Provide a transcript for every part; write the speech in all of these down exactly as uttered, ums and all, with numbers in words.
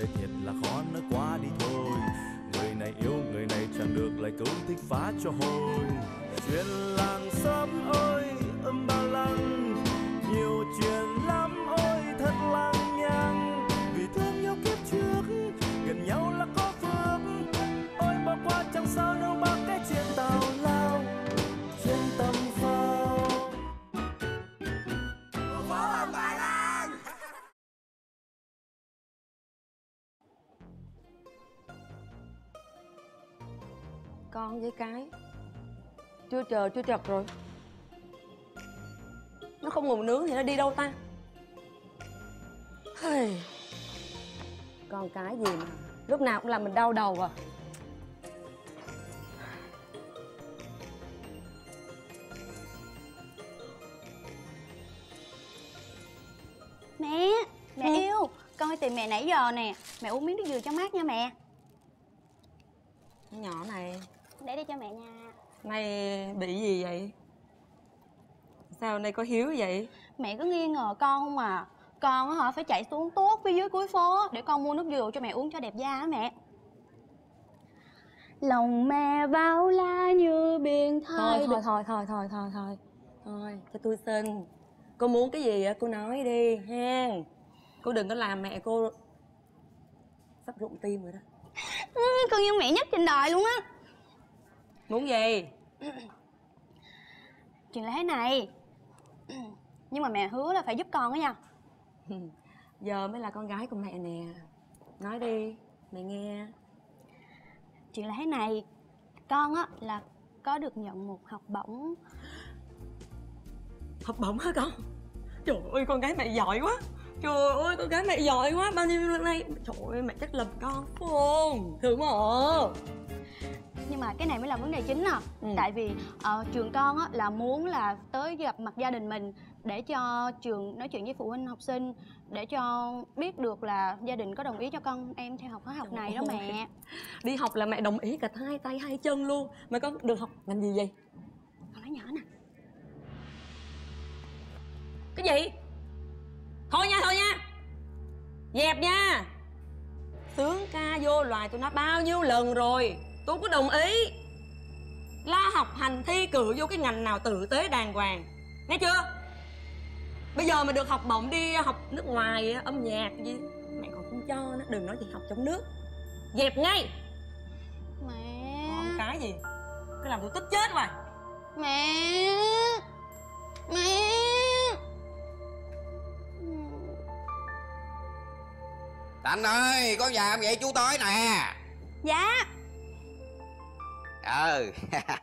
đời thiệt là khó nói quá đi thôi. Người này yêu người này chẳng được lại cứ thích phá cho hôi. Chuyện làng xóm ơi âm ba lăng, nhiều chuyện lắm ôi thật lằng nhằng. Vì thương nhau kiếp trước gần nhau là có phước, ôi bỏ qua chẳng sao đâu ba cái chuyện tào lao trên tầm phao. Phố âm ba lăng. Con với cái chưa chờ chưa chập rồi. Nó không ngủ nướng thì nó đi đâu ta? Hey. Con cái gì mà lúc nào cũng làm mình đau đầu à. Mẹ, mẹ ừ. yêu, con đi tìm mẹ nãy giờ nè. Mẹ uống miếng nước dừa cho mát nha mẹ. Con nhỏ này, để đi cho mẹ nha. Này bị gì vậy? Sao nay có hiếu vậy? Mẹ cứ nghi ngờ con không à. Con á hả phải chạy xuống tuốt phía dưới cuối phố để con mua nước dừa cho mẹ uống cho đẹp da á mẹ. Lòng mẹ bao la như biển thôi thôi thôi thôi thôi thôi thôi thôi cho tôi xin. Cô muốn cái gì cô nói đi ha. Cô đừng có làm mẹ cô sắp rụng tim rồi đó. Ừ, con yêu mẹ nhất trên đời luôn á. Muốn gì? Chuyện là thế này. Nhưng mà mẹ hứa là phải giúp con đó nha. Giờ mới là con gái của mẹ nè. Nói đi, mẹ nghe. Chuyện là thế này. Con á là có được nhận một học bổng. Học bổng hả con? Trời ơi con gái mẹ giỏi quá. Trời ơi con gái mẹ giỏi quá. Bao nhiêu lần nay trời ơi mẹ chắc lầm con phải không? Thử mà. Nhưng mà cái này mới là vấn đề chính nè. ừ. Tại vì uh, trường con á là muốn là tới gặp mặt gia đình mình để cho trường nói chuyện với phụ huynh học sinh, để cho biết được là gia đình có đồng ý cho con em theo học khóa học này đó mẹ. Đi học là mẹ đồng ý cả hai tay hai chân luôn. Mẹ có được học ngành gì vậy? Con nói nhỏ nè. Cái gì? Thôi nha thôi nha. Dẹp nha. Sướng ca vô loài tôi nói bao nhiêu lần rồi, tôi có đồng ý. Lo học hành thi cử vô cái ngành nào tử tế đàng hoàng, nghe chưa? Bây giờ mà được học bổng đi học nước ngoài âm nhạc gì mẹ còn không cho nó, đừng nói gì học trong nước. Dẹp ngay. Mẹ. Còn cái gì cứ làm tôi tức chết rồi. Mẹ. Mẹ. Thành ơi, có nhà vậy chú tới nè. Dạ. Ừ.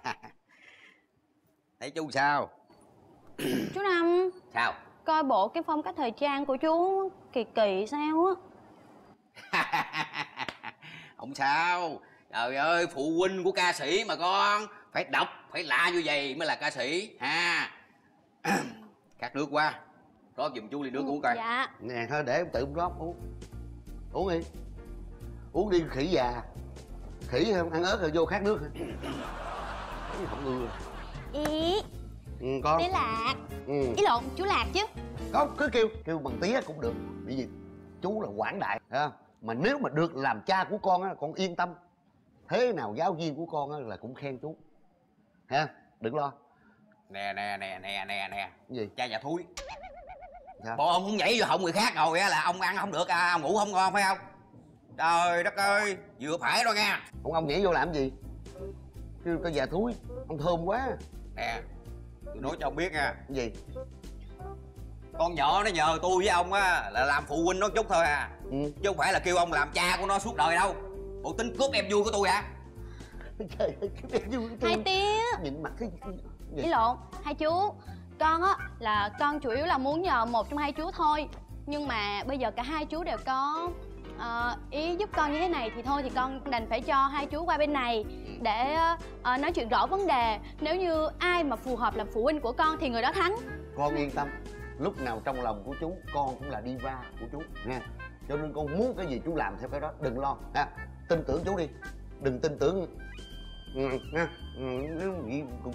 Thấy chú sao? Chú Năm. Sao? Coi bộ cái phong cách thời trang của chú kỳ kỳ sao á. Không sao. Trời ơi, phụ huynh của ca sĩ mà con. Phải đọc, phải lạ như vậy mới là ca sĩ ha. Khát nước quá. Rót giùm chú ly nước uống coi. Dạ. Nè thôi để em tự rót uống. Uống đi. Uống đi khỉ già. Khỉ không ăn ớt rồi vô khát nước hả? Không ưa. Ý. Ừ, con. Tía Lạc. Ừ. Ý lộn, chú Lạc chứ. Con cứ kêu, kêu bằng tía cũng được. Bởi vì chú là quảng đại, thấy không? Mà nếu mà được làm cha của con á, con yên tâm. Thế nào giáo viên của con á là cũng khen chú. Ha, đừng lo. Nè nè nè nè nè nè. Gì? Cha già thúi. Sao? Bộ ông không nhảy vô họng người khác rồi á là ông ăn không được à, ông ngủ không ngon phải không? Trời đất ơi, vừa phải rồi nha. Ông ông nhảy vô làm gì? Kêu cái già thúi, ông thơm quá. Nè, tôi nói cho ông biết nha. Cái gì? Con nhỏ nó nhờ tôi với ông á là làm phụ huynh nó chút thôi à. Ừ. Chứ không phải là kêu ông làm cha của nó suốt đời đâu. Bộ tính cướp em vui của tôi hả? Trời ơi, cướp em vui của tôi. Hai tía. Nhìn mặt cái gì? Ý lộn, hai chú. Con á là con chủ yếu là muốn nhờ một trong hai chú thôi. Nhưng mà bây giờ cả hai chú đều có uh, ý giúp con như thế này thì thôi thì con đành phải cho hai chú qua bên này để uh, nói chuyện rõ vấn đề. Nếu như ai mà phù hợp làm phụ huynh của con thì người đó thắng. Con yên tâm, lúc nào trong lòng của chú con cũng là diva của chú nha. Cho nên con muốn cái gì chú làm theo cái đó, đừng lo ha. Tin tưởng chú đi, đừng tin tưởng ừ, nha. Ừ, nếu nghĩ cũng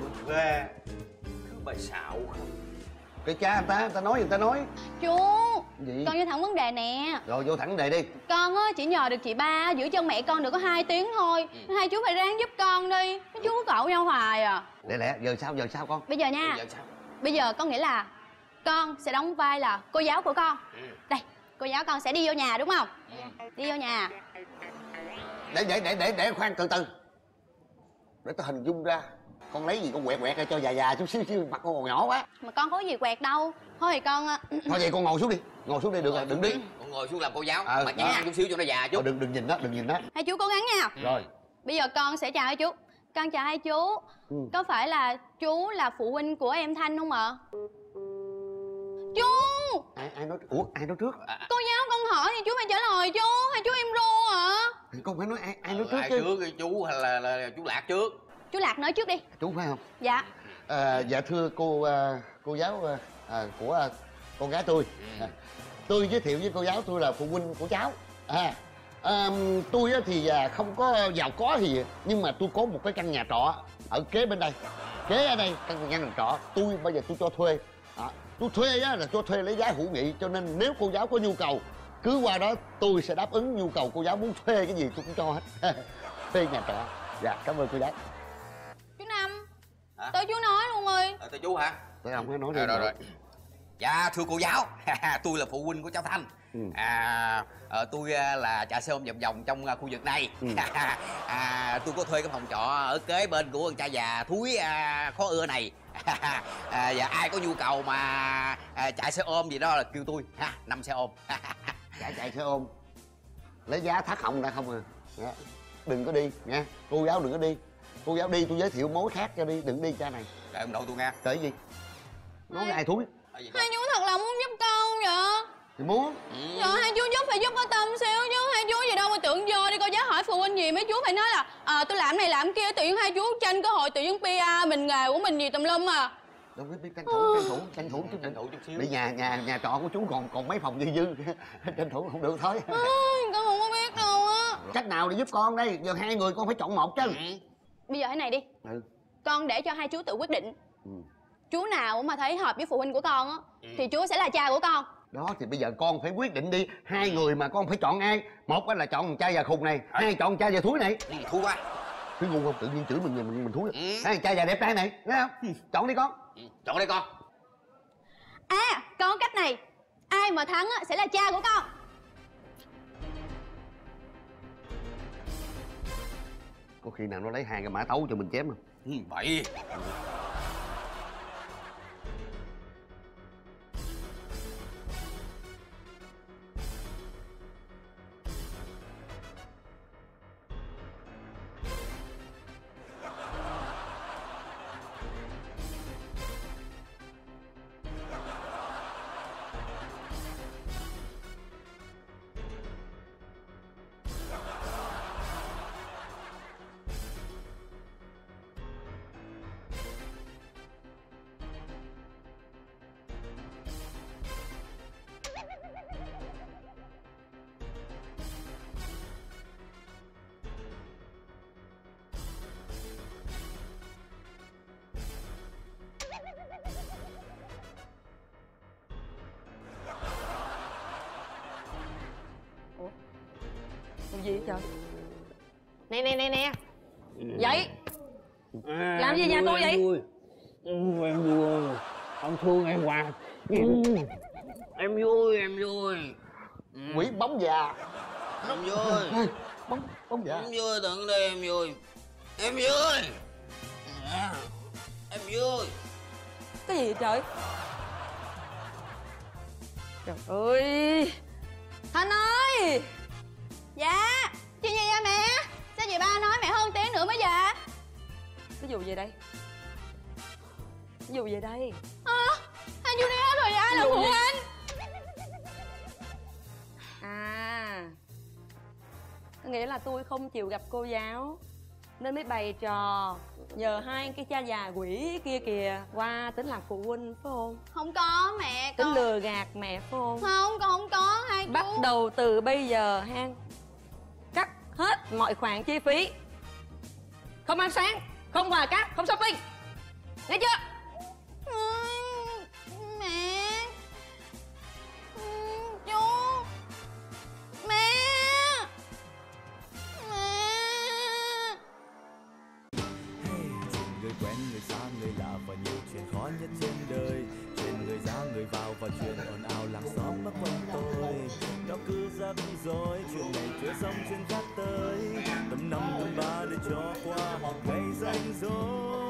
ghê. Cứ bài xạo không. Cái cha người ta người ta nói người ta nói. Chú Gì? Con vô thẳng vấn đề nè. Rồi vô thẳng vấn đề đi. Con á chỉ nhờ được chị ba giữ chân mẹ con được có hai tiếng thôi. Ừ. Hai chú phải ráng giúp con đi. Mấy chú cứ cậu nhau hoài à. Lẹ lẹ, giờ sao giờ sao con? Bây giờ nha, Bây giờ sao? bây giờ con nghĩ là con sẽ đóng vai là cô giáo của con. Ừ. Đây, cô giáo con sẽ đi vô nhà đúng không? Ừ. Đi vô nhà. Để để để để để khoan từ từ. Để tao hình dung ra. Con lấy gì con quẹt quẹt ra cho già già chút xíu xíu, mặt con còn nhỏ quá. Mà con có gì quẹt đâu. Thôi thì con... Thôi vậy con ngồi xuống đi. Ngồi xuống đi được rồi, đừng đi. Con ngồi xuống làm cô giáo. Ờ, Mà đó. nhăn chút xíu cho nó già chút. Ờ, đừng đừng nhìn đó, đừng nhìn đó. Hai chú cố gắng nha. Rồi. Bây giờ con sẽ chào hai chú. Con chào hai chú. Ừ. Có phải là chú là phụ huynh của em Thanh không ạ? Chú! Ai ai nói ủa ai nói trước? Cô giáo con hỏi thì chú phải trả lời chú. Hai chú em ru hả? Thì con phải nói ai ai nói Ờ, trước ai chứ. trước chú hay là, là, là chú Lạc trước? Chú Lạc nói trước đi. Chú phải không? Dạ. À, dạ thưa cô à, cô giáo à, của à, con gái tôi. Ừ. À, tôi giới thiệu với cô giáo tôi là phụ huynh của cháu. À, à tôi á thì à, không có giàu có gì nhưng mà tôi có một cái căn nhà trọ ở kế bên đây. Kế ở đây căn nhà trọ tôi bây giờ tôi cho thuê. À, tôi thuê á là cho thuê lấy giá hữu nghị cho nên nếu cô giáo có nhu cầu cứ qua đó tôi sẽ đáp ứng nhu cầu cô giáo muốn thuê cái gì tôi cũng cho hết. Thuê nhà trọ. Dạ cảm ơn cô giáo. Chú Năm. Hả? Tới chú nói luôn ơi. Ờ, tôi chú hả? Tôi không có nói Rồi đi. rồi rồi. Dạ thưa cô giáo, tôi là phụ huynh của cháu Thanh. Ừ. À, ờ, tôi à, là chạy xe ôm vòng vòng trong à, khu vực này. Ừ. À, tôi có thuê cái phòng trọ ở kế bên của con cha già thúi à, khó ưa này. À, và ai có nhu cầu mà à, chạy xe ôm gì đó là kêu tôi ha, năm xe ôm. chạy chạy xe ôm lấy giá thắt họng ra không à. Dạ. Đừng có đi nha cô giáo, đừng có đi. Cô giáo đi tôi giới thiệu mối khác cho đi, đừng đi cha này. Trời ông nội tôi nghe. Trời gì nói ai thúi Cái gì Hai chú thật là muốn giúp con vậy? thì muốn. Ừ. Trời, hai chú giúp phải giúp có tâm xíu chứ. Hai chú gì đâu mà tưởng vô đi cô giáo hỏi phụ huynh gì mấy chú phải nói là à, tôi làm này làm kia, tự nhiên hai chú tranh cơ hội tự nhiên pê e mình nghề của mình gì tùm lum à. Đâu biết biết tranh thủ tranh thủ tranh thủ chút Tranh thủ chút xíu. đi nhà nhà nhà trọ của chú còn còn mấy phòng dư dư tranh thủ không được thôi. Ai, con không có biết đâu á. Cách nào để giúp con đây, giờ hai người con phải chọn một chứ. Ừ. Bây giờ thế này đi, Ừ. con để cho hai chú tự quyết định. Ừ. Chú nào mà thấy hợp với phụ huynh của con á Ừ. thì chú sẽ là cha của con. Đó thì bây giờ con phải quyết định đi, hai người mà con phải chọn ai. Một là chọn thằng cha già khùng này, hai chọn cha già thúi này. Ừ, thua quá. Cứ ngu không tự nhiên chửi mình mình mình thúi. Ừ. Hai cha già đẹp trai này, thấy không? Chọn đi con. Ừ. Chọn đây con. À, con có cách này. Ai mà thắng á sẽ là cha của con. Có khi nào nó lấy hai cái mã tấu cho mình chém không? Ừ, bậy. Làm gì vậy trời? Nè nè nè nè. Dậy. À, Làm gì nhà vui, tôi vậy? em vui. Ừ, em vui. Ông thương em hoài. Ừ. Em vui, em vui. Ừ. Quỷ bóng già. Em vui. Bóng bóng già. Em vui, tận đây em vui. Em vui. À, em vui. Cái gì vậy trời? Trời ơi. Thanh ơi. Dạ. Chuyện gì vậy mẹ? Sao chị ba nói mẹ hơn tiếng nữa mới về? Cái vụ gì đây? Cái vụ gì đây? À, hai chú đi hết rồi, ai là phụ huynh? À, có nghĩa là tôi không chịu gặp cô giáo nên mới bày trò nhờ hai cái cha già quỷ kia kìa qua tính làm phụ huynh phải không? Không có mẹ. Tính Con... lừa gạt mẹ phải không? Không, con không có hai chú. Bắt đầu từ bây giờ ha, cắt hết mọi khoản chi phí. Không ăn sáng, không quà cáp, không shopping. Nghe chưa? Ừ, mẹ. Ừ, người xa người lạ và nhiều chuyện khó nhất trên đời. Chuyện người ra người vào và chuyện ồn ào làng xóm mất quanh tôi. Nó cứ rắc rối, chuyện này chưa xong chuyện khác tới. Tầm năm tầm ba để cho qua ngày rảnh rỗi.